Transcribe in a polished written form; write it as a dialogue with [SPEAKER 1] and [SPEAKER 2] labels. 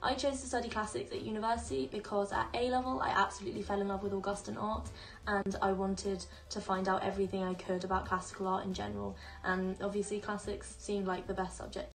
[SPEAKER 1] I chose to study classics at university because at A-level I absolutely fell in love with Augustan art, and I wanted to find out everything I could about classical art in general, and obviously classics seemed like the best subject